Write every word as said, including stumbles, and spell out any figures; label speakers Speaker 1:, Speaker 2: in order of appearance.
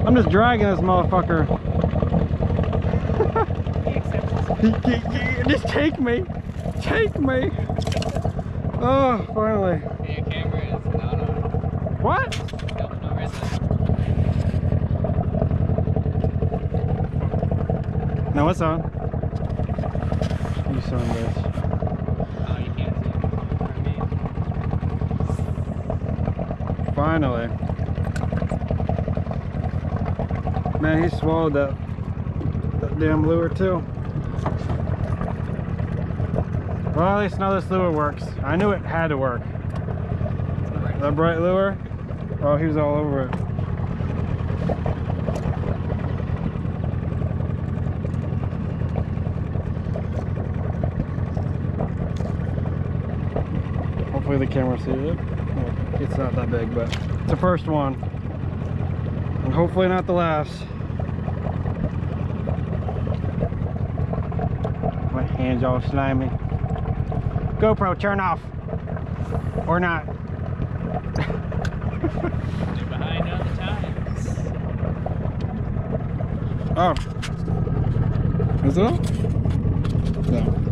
Speaker 1: I'm just dragging this motherfucker. Just take me. Take me. Oh, finally.
Speaker 2: Hey, your camera is not on.
Speaker 1: What?
Speaker 2: Nope, no reason.
Speaker 1: No, it's on. You son of a bitch.
Speaker 2: Oh, you can't see it.
Speaker 1: Finally. Man, he swallowed that, that damn lure too. Well, at least now this lure works. I knew it had to work. That bright lure? Oh, he was all over it. Hopefully the camera sees it. It's not that big, but it's the first one. And hopefully not the last. My hands all slimy. GoPro, turn off. Or not.
Speaker 2: You're behind on the times.
Speaker 1: Oh. Is it on? No.